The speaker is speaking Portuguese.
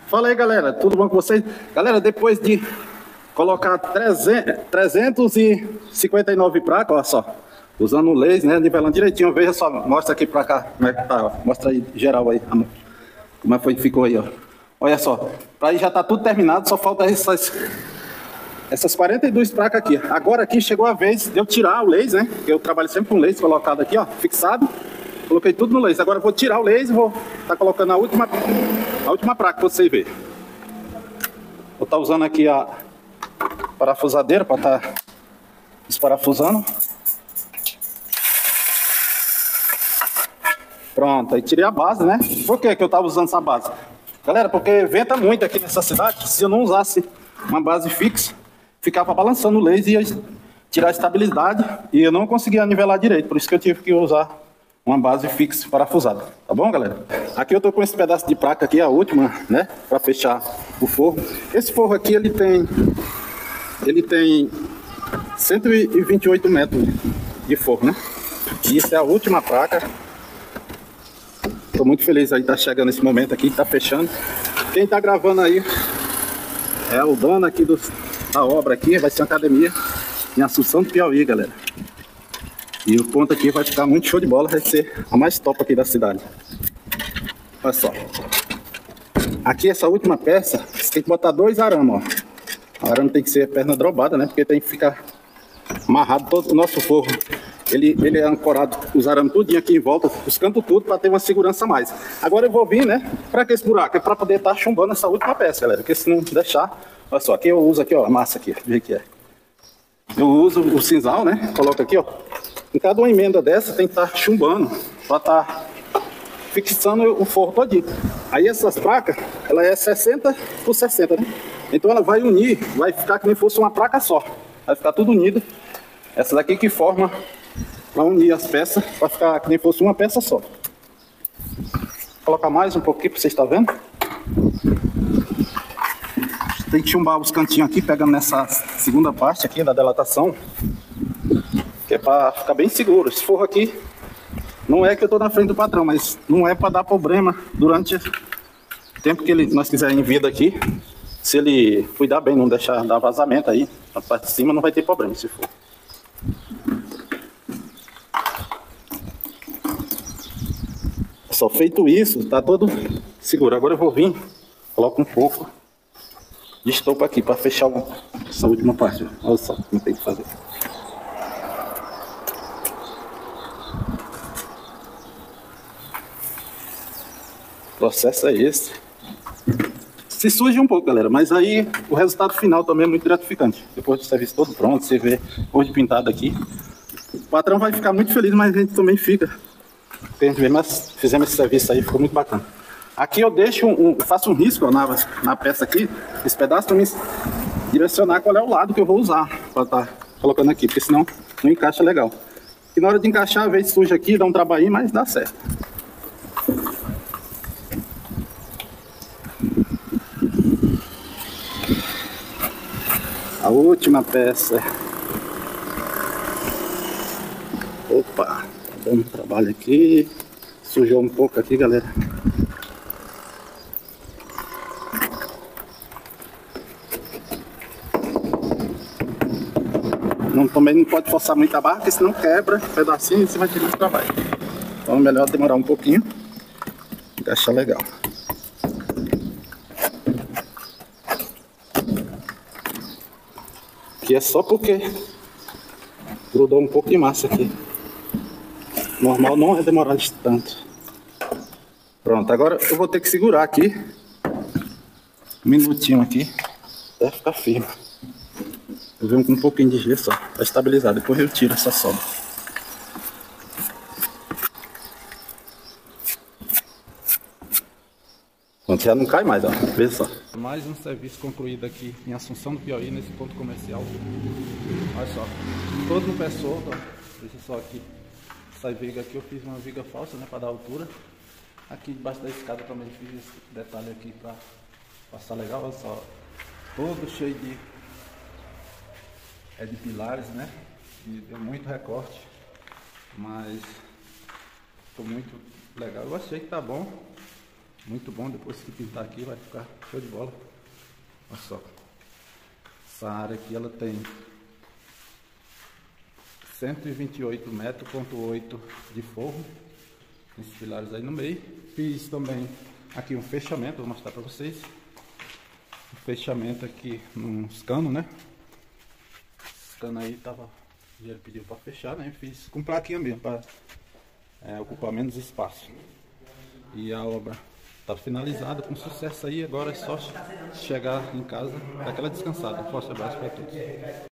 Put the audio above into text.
Fala aí, galera, tudo bom com vocês? Galera, depois de colocar 359 placas, olha só, usando o laser, né, nivelando direitinho, veja só, mostra aqui pra cá, como é que tá, ó. Mostra aí, geral aí, como é que ficou aí, ó. Olha só, pra aí já tá tudo terminado, só falta essas 42 placas aqui. Agora aqui chegou a vez de eu tirar o laser, né, eu trabalho sempre com laser colocado aqui, ó, fixado. Coloquei tudo no laser. Agora eu vou tirar o laser e vou estar colocando a última placa para você ver. Vou estar usando aqui a parafusadeira para estar desparafusando. Pronto, aí tirei a base, né? Por que eu estava usando essa base? Galera, porque venta muito aqui nessa cidade. Se eu não usasse uma base fixa, ficava balançando o laser e ia tirar a estabilidade e eu não conseguia nivelar direito. Por isso que eu tive que usar uma base fixa parafusada, tá bom, galera? Aqui eu tô com esse pedaço de placa aqui, a última, né, para fechar o forro. Esse forro aqui, ele tem 128 metros de forro, né? E isso é a última placa. Tô muito feliz aí, tá chegando esse momento aqui, tá fechando. Quem tá gravando aí é o dono aqui da obra aqui, vai ser uma academia em Assunção do Piauí, galera. E o ponto aqui vai ficar muito show de bola, vai ser a mais top aqui da cidade. Olha só. Aqui essa última peça, você tem que botar 2 arames, ó. O arame tem que ser perna dobrada, né? Porque tem que ficar amarrado todo o nosso forro. Ele é ancorado, os arames tudinho aqui em volta, os cantos tudo, para ter uma segurança a mais. Agora eu vou vir, né? Para que esse buraco? É para poder estar chumbando essa última peça, galera. Porque se não deixar... Olha só, aqui eu uso aqui, ó, a massa aqui, veja que é. Eu uso o cinzal, né? Coloco aqui, ó. Em cada uma emenda dessa tem que estar chumbando para estar fixando o forro todinho. Aí essas placas, ela é 60 por 60, né? Então ela vai unir, vai ficar que nem fosse uma placa só. Vai ficar tudo unido. Essa daqui que forma para unir as peças, para ficar que nem fosse uma peça só. Vou colocar mais um pouquinho para vocês estarem vendo. Tem que chumbar os cantinhos aqui, pegando nessa segunda parte aqui da dilatação. Que é para ficar bem seguro. Esse forro aqui, não é que eu estou na frente do patrão, mas não é para dar problema durante o tempo que nós quisermos em vida aqui. Se ele cuidar bem, não deixar dar vazamento aí, a parte de cima não vai ter problema se for. Só feito isso, tá todo seguro. Agora eu vou vir, coloco um pouco de estopa aqui para fechar essa última parte. Olha só como tem que fazer. O processo é esse. Se suja um pouco, galera, mas aí o resultado final também é muito gratificante. Depois do serviço todo pronto, você vê hoje pintado aqui. O patrão vai ficar muito feliz, mas a gente também fica. Porque a gente vê, mas fizemos esse serviço aí, ficou muito bacana. Aqui eu deixo faço um risco ó, na peça aqui, esse pedaço, para me direcionar qual é o lado que eu vou usar para estar colocando aqui, porque senão não encaixa legal. E na hora de encaixar, às vezes suja aqui, dá um trabalhinho, mas dá certo. A última peça. Opa, tá dando trabalho aqui. Sujou um pouco aqui, galera. Também não pode forçar muito a barra, porque senão quebra um pedacinho e você vai ter muito trabalho. Então é melhor demorar um pouquinho. Encaixar legal. Aqui é só porque grudou um pouco de massa aqui. Normal não é demorar tanto. Pronto, agora eu vou ter que segurar aqui um minutinho aqui até ficar firme. Eu venho com um pouquinho de gesso para estabilizar, depois eu tiro essa sobra. Pronto, já não cai mais, ó. Veja só. Mais um serviço concluído aqui em Assunção do Piauí, nesse ponto comercial. Olha só, todo no pé solto, ó. Veja só aqui. Essa viga aqui eu fiz uma viga falsa, né, para dar altura. Aqui debaixo da escada também fiz esse detalhe aqui para passar legal, olha só. Todo cheio de pilares, né? E deu muito recorte, mas ficou muito legal. Eu achei que tá bom. Muito bom, depois que pintar aqui vai ficar show de bola. Olha só. Essa área aqui ela tem 128 metros, ponto 8 de forro. Esses pilares aí no meio. Fiz também aqui um fechamento, vou mostrar para vocês. O fechamento aqui nos canos, né? Esse cano aí tava, ele pediu para fechar, né? Fiz com plaquinha mesmo, para ocupar menos espaço. E a obra tá finalizada com sucesso aí. Agora é só chegar em casa, dar aquela descansada. Um forte abraço para todos.